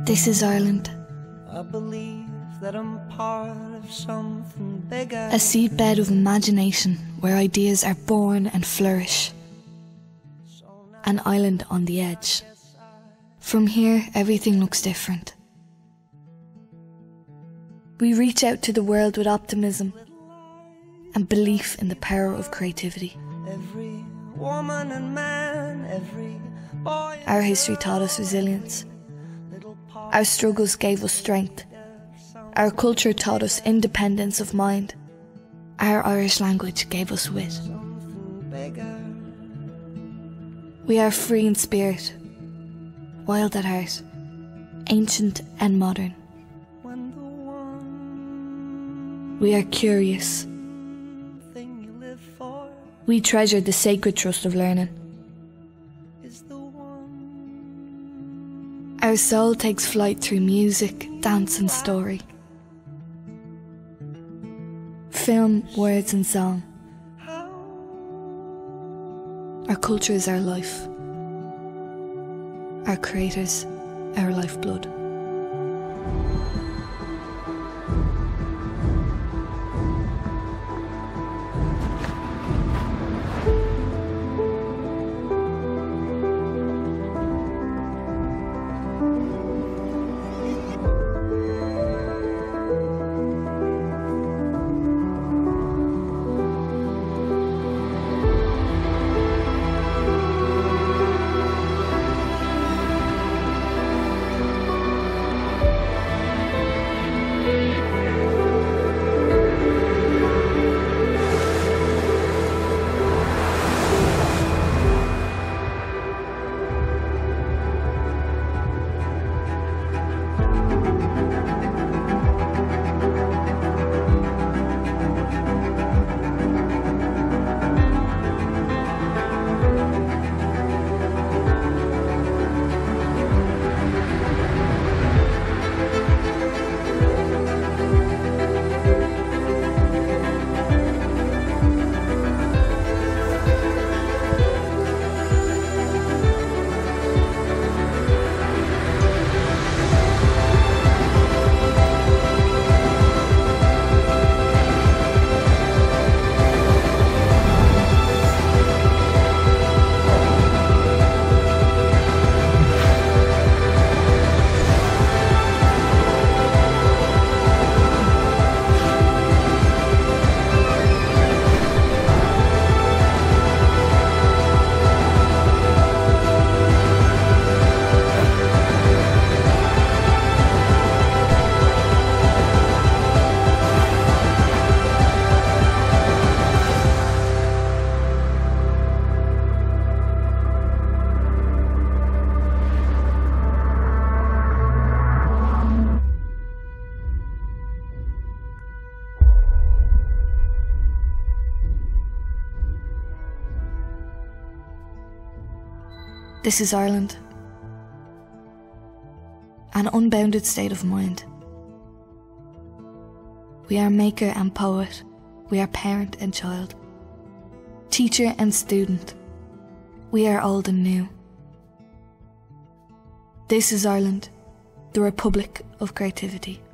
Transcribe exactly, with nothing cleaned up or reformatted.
This is Ireland. I believe that I'm part of something bigger. A seedbed of imagination where ideas are born and flourish. An island on the edge. From here, everything looks different. We reach out to the world with optimism and belief in the power of creativity. Every woman and man, every boy. Our history taught us resilience. Our struggles gave us strength. Our culture taught us independence of mind. Our Irish language gave us wit. We are free in spirit, wild at heart, ancient and modern. We are curious. We treasure the sacred trust of learning. Our soul takes flight through music, dance and story. Film, words and song. Our culture is our life. Our creators, our lifeblood. This is Ireland. An unbounded state of mind. We are maker and poet. We are parent and child. Teacher and student. We are old and new. This is Ireland, the Republic of Creativity.